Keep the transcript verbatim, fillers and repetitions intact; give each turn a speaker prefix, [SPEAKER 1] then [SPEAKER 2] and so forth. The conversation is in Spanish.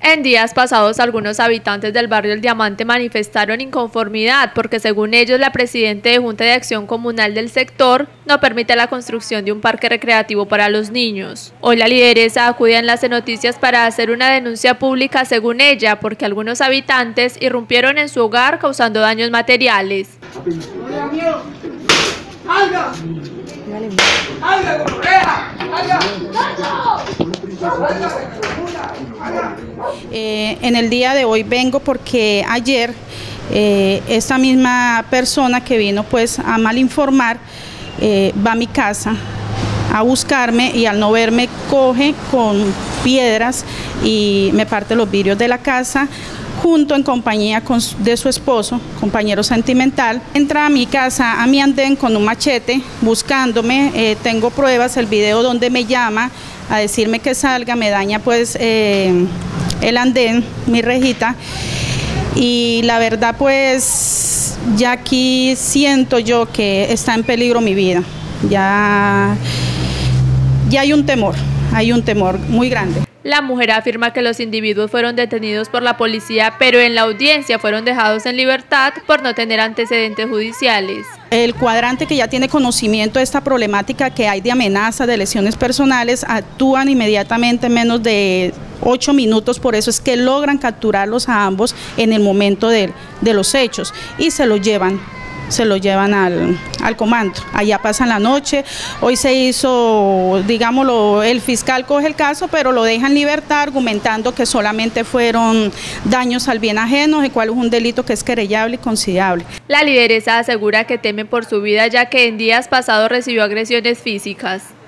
[SPEAKER 1] En días pasados, algunos habitantes del barrio El Diamante manifestaron inconformidad porque, según ellos, la presidenta de Junta de Acción Comunal del sector no permite la construcción de un parque recreativo para los niños. Hoy la lideresa acude a Enlace Noticias para hacer una denuncia pública, según ella, porque algunos habitantes irrumpieron en su hogar causando daños materiales.
[SPEAKER 2] ¡Salga! ¡Salga, correa! ¡Salga!
[SPEAKER 3] Eh, en el día de hoy vengo porque ayer eh, esta misma persona que vino pues a mal informar eh, va a mi casa a buscarme y al no verme coge con piedras y me parte los vidrios de la casa, junto en compañía con, de su esposo, compañero sentimental. Entra a mi casa, a mi andén con un machete, buscándome, eh, tengo pruebas, el video donde me llama a decirme que salga, me daña pues eh, el andén, mi rejita, y la verdad pues ya aquí siento yo que está en peligro mi vida, ya, ya hay un temor, hay un temor muy grande.
[SPEAKER 1] La mujer afirma que los individuos fueron detenidos por la policía, pero en la audiencia fueron dejados en libertad por no tener antecedentes judiciales.
[SPEAKER 3] El cuadrante, que ya tiene conocimiento de esta problemática que hay de amenazas, de lesiones personales, actúan inmediatamente en menos de ocho minutos, por eso es que logran capturarlos a ambos en el momento de, de los hechos y se los llevan. se lo llevan al, al comando, allá pasan la noche. Hoy se hizo, digámoslo, el fiscal coge el caso, pero lo deja en libertad argumentando que solamente fueron daños al bien ajeno, el cual es un delito que es querellable y conciliable.
[SPEAKER 1] La lideresa asegura que temen por su vida, ya que en días pasados recibió agresiones físicas.